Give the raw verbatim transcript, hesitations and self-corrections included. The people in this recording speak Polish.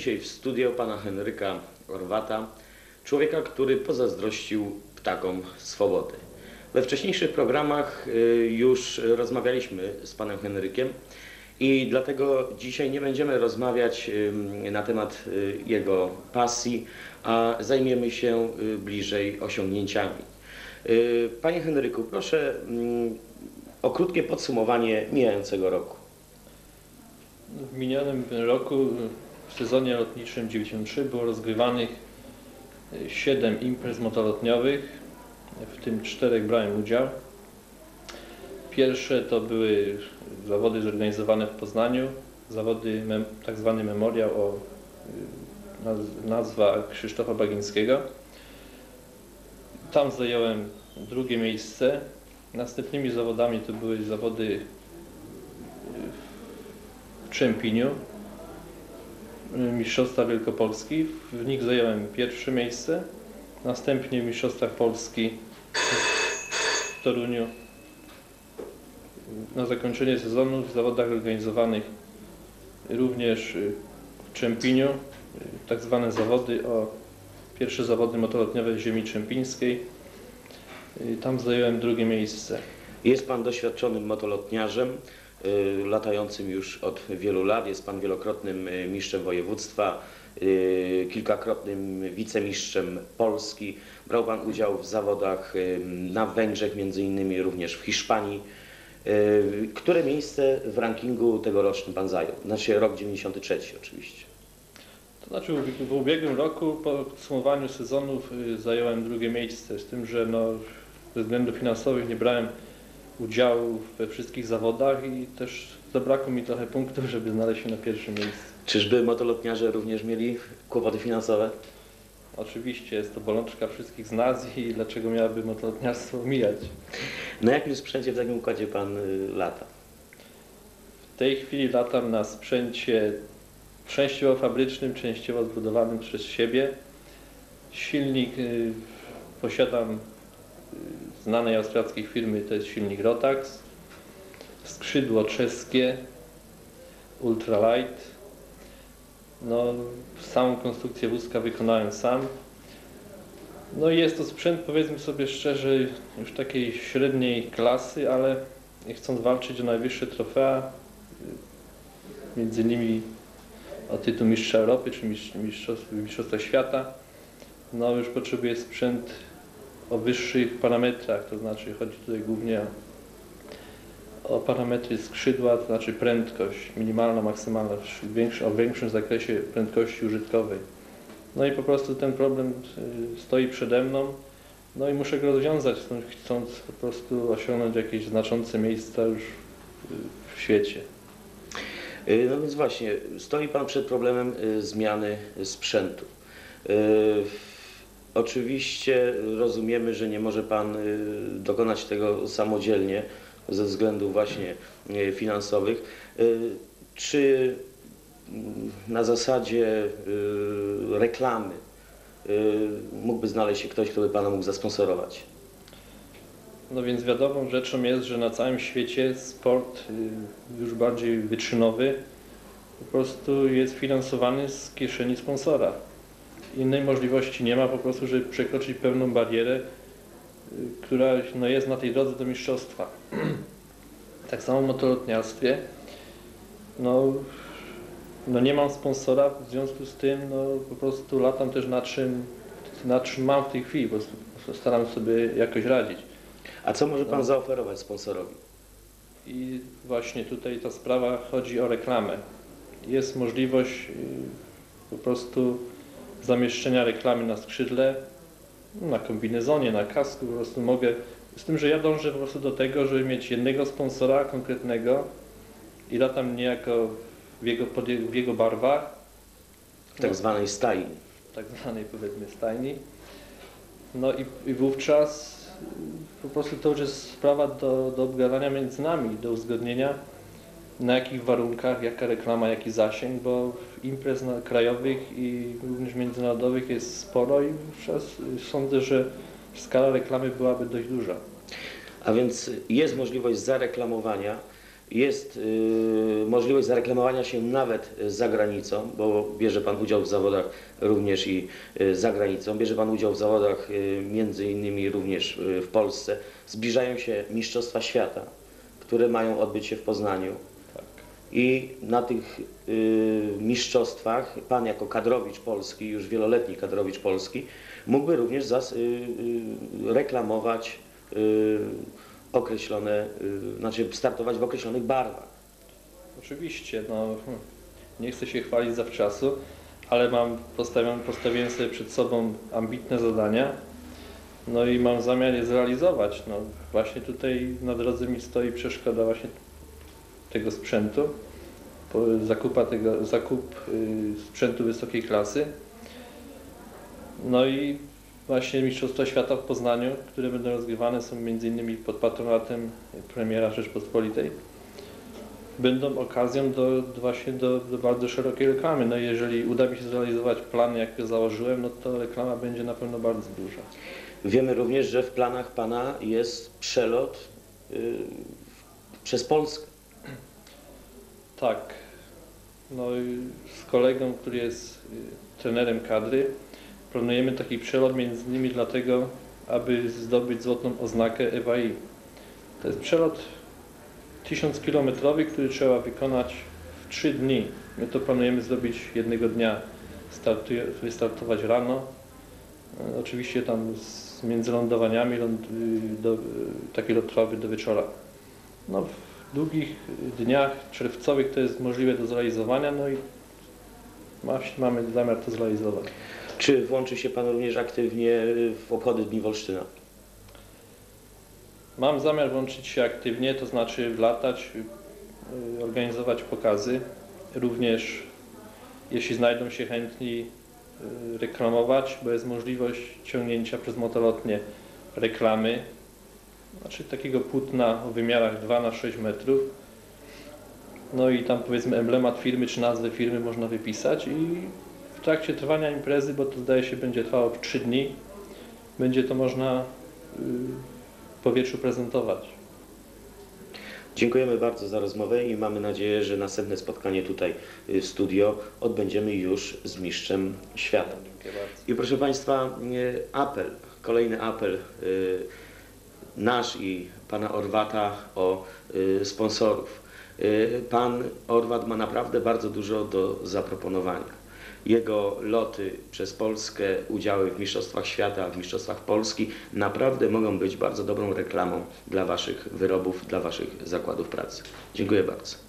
dzisiaj w studio pana Henryka Orwata, człowieka, który pozazdrościł ptakom swobody. We wcześniejszych programach już rozmawialiśmy z panem Henrykiem i dlatego dzisiaj nie będziemy rozmawiać na temat jego pasji, a zajmiemy się bliżej osiągnięciami. Panie Henryku, proszę o krótkie podsumowanie mijającego roku. W minionym roku w sezonie lotniczym dziewięćdziesiątym trzecim było rozgrywanych siedem imprez motolotniowych, w tym czterech brałem udział. Pierwsze to były zawody zorganizowane w Poznaniu, zawody tak zwany memoriał o nazwa Krzysztofa Bagińskiego. Tam zająłem drugie miejsce. Następnymi zawodami to były zawody w Czempiniu, Mistrzostwa Wielkopolski. W nich zająłem pierwsze miejsce. Następnie w Mistrzostwach Polski w Toruniu. Na zakończenie sezonu w zawodach organizowanych również w Czempiniu, tak zwane zawody o pierwsze zawody motolotniowe ziemi czempińskiej. Tam zająłem drugie miejsce. Jest pan doświadczonym motolotniarzem, latającym już od wielu lat. Jest pan wielokrotnym mistrzem województwa, kilkakrotnym wicemistrzem Polski. Brał pan udział w zawodach na Węgrzech, między innymi również w Hiszpanii. Które miejsce w rankingu tegorocznym pan zajął? Znaczy rok dziewięćdziesiąty trzeci oczywiście. To znaczy w ubiegłym roku po podsumowaniu sezonów zająłem drugie miejsce, z tym, że no, ze względów finansowych nie brałem udziału we wszystkich zawodach i też zabrakło mi trochę punktów, żeby znaleźć się na pierwszym miejscu. Czyżby motolotniarze również mieli kłopoty finansowe? Oczywiście, jest to bolączka wszystkich z nas i dlaczego miałaby motolotniarstwo omijać. Na jakim sprzęcie w takim układzie pan lata? W tej chwili latam na sprzęcie częściowo fabrycznym, częściowo zbudowanym przez siebie. Silnik y, posiadam y, znanej austriackiej firmy, to jest silnik Rotax. Skrzydło czeskie Ultralight. No, samą konstrukcję wózka wykonałem sam. No i jest to sprzęt, powiedzmy sobie szczerze, już takiej średniej klasy, ale chcąc walczyć o najwyższe trofea, między innymi o tytuł mistrza Europy czy mistrzostwa, mistrzostwa świata, no już potrzebuję sprzęt o wyższych parametrach, to znaczy chodzi tutaj głównie o, o parametry skrzydła, to znaczy prędkość minimalna, maksymalna, większy, o większym zakresie prędkości użytkowej. No i po prostu ten problem stoi przede mną, no i muszę go rozwiązać, chcąc po prostu osiągnąć jakieś znaczące miejsca już w świecie. No więc właśnie, stoi pan przed problemem zmiany sprzętu. Oczywiście rozumiemy, że nie może pan dokonać tego samodzielnie ze względów właśnie finansowych. Czy na zasadzie reklamy mógłby znaleźć się ktoś, kto by pana mógł zasponsorować? No więc wiadomą rzeczą jest, że na całym świecie sport już bardziej wyczynowy po prostu jest finansowany z kieszeni sponsora. Innej możliwości nie ma po prostu, żeby przekroczyć pewną barierę, która no, jest na tej drodze do mistrzostwa. Tak samo w motolotniarstwie. No, no nie mam sponsora, w związku z tym no, po prostu latam też na czym, na czym mam w tej chwili, po prostu staram sobie jakoś radzić. A co może pan no. zaoferować sponsorowi? I właśnie tutaj ta sprawa chodzi o reklamę. Jest możliwość po prostu zamieszczenia reklamy na skrzydle, na kombinezonie, na kasku, po prostu mogę, z tym, że ja dążę po prostu do tego, żeby mieć jednego sponsora konkretnego i latam niejako w jego, w jego barwach. W tak zwanej stajni. W tak zwanej powiedzmy stajni. No i, i wówczas po prostu to już jest sprawa do, do obgadania między nami, do uzgodnienia, na jakich warunkach, jaka reklama, jaki zasięg, bo imprez krajowych i również międzynarodowych jest sporo i wówczas sądzę, że skala reklamy byłaby dość duża. A więc jest możliwość zareklamowania Jest y, możliwość zareklamowania się nawet za granicą, bo bierze Pan udział w zawodach również i y, za granicą. Bierze Pan udział w zawodach y, między innymi również y, w Polsce. Zbliżają się Mistrzostwa Świata, które mają odbyć się w Poznaniu. Tak. I na tych y, mistrzostwach Pan jako kadrowicz polski, już wieloletni kadrowicz polski, mógłby również zas, y, y, reklamować y, określone, y, znaczy startować w określonych barwach. Oczywiście, no hmm, nie chcę się chwalić zawczasu, ale mam postawione, postawiłem sobie przed sobą ambitne zadania, no i mam zamiar je zrealizować. No właśnie tutaj na drodze mi stoi przeszkoda właśnie tego sprzętu, zakupa tego, zakup y, sprzętu wysokiej klasy. No i właśnie Mistrzostwa Świata w Poznaniu, które będą rozgrywane, są między innymi pod patronatem premiera Rzeczpospolitej, będą okazją do, do właśnie do, do bardzo szerokiej reklamy. No i jeżeli uda mi się zrealizować plan, jak założyłem, no to reklama będzie na pewno bardzo duża. Wiemy również, że w planach Pana jest przelot y, przez Polskę. Tak. No i z kolegą, który jest y, trenerem kadry, planujemy taki przelot między innymi dlatego, aby zdobyć złotą oznakę E W A I. To jest przelot tysiąckilometrowy, który trzeba wykonać w trzy dni. My to planujemy zrobić jednego dnia. Startuje, wystartować rano, e, oczywiście tam z między lądowaniami, ląd, do, taki lot trwały do wieczora. No, w długich dniach czerwcowych to jest możliwe do zrealizowania, no i ma, mamy zamiar to zrealizować. Czy włączy się Pan również aktywnie w obchody Dni Wolsztyna? Mam zamiar włączyć się aktywnie, to znaczy latać, y, organizować pokazy, również jeśli znajdą się chętni y, reklamować, bo jest możliwość ciągnięcia przez motolotnie reklamy, znaczy takiego płótna o wymiarach dwa na sześć metrów. No i tam powiedzmy emblemat firmy czy nazwę firmy można wypisać i w trakcie trwania imprezy, bo to zdaje się będzie trwało trzy dni, będzie to można y, w powietrzu prezentować. Dziękujemy bardzo za rozmowę i mamy nadzieję, że następne spotkanie tutaj w studio odbędziemy już z mistrzem świata. Dziękuję bardzo. I proszę Państwa, apel, kolejny apel nasz i Pana Orwata o sponsorów. Pan Orwat ma naprawdę bardzo dużo do zaproponowania. Jego loty przez Polskę, udziały w Mistrzostwach Świata, w Mistrzostwach Polski naprawdę mogą być bardzo dobrą reklamą dla Waszych wyrobów, dla Waszych zakładów pracy. Dziękuję bardzo.